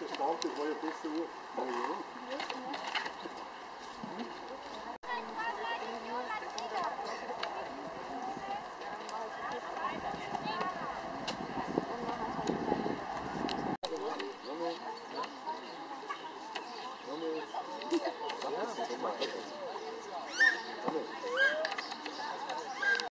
Stark, das war ja besser Uhr. Ja, ja. Ja,